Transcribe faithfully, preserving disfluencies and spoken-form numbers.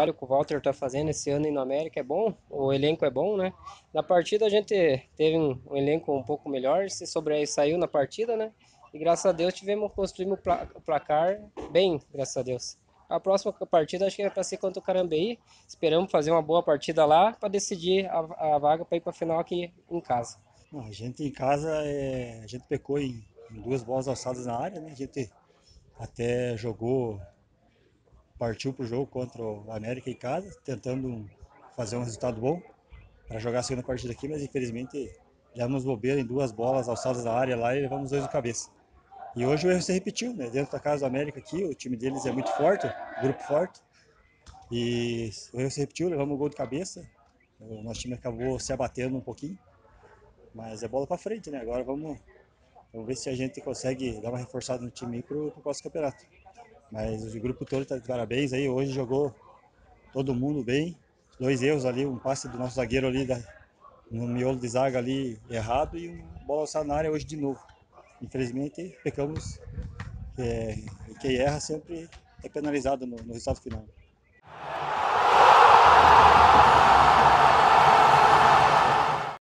trabalho que o Walter está fazendo esse ano aí no América é bom, o elenco é bom, né? Na partida a gente teve um, um elenco um pouco melhor, se sobressaiu na partida, né? E graças a Deus tivemos, construímos o pla- o placar bem, graças a Deus. A próxima partida acho que é para ser contra o Carambeí. Esperamos fazer uma boa partida lá para decidir a, a vaga para ir para a final aqui em casa. Não, a gente em casa, é, a gente pecou em, em duas bolas alçadas na área, né? A gente até jogou, partiu pro jogo contra o América em casa, tentando um- fazer um resultado bom para jogar a segunda partida aqui, mas infelizmente demos bobeira em duas bolas alçadas na área lá e levamos dois de cabeça. E hoje o erro se repetiu, né? Dentro da casa do América aqui, o time deles é muito forte, grupo forte, e o erro se repetiu, levamos um gol de cabeça. O nosso time acabou se abatendo um pouquinho, mas é bola para frente, né? Agora vamos, vamos ver se a gente consegue dar uma reforçada no time para o próximo campeonato. Mas o grupo todo está de parabéns aí, hoje jogou todo mundo bem. Dois erros ali, um passe do nosso zagueiro ali da, no miolo de zaga ali errado e uma bola alçada na área hoje de novo. Infelizmente, pecamos, é, quem erra sempre é penalizado no, no resultado final.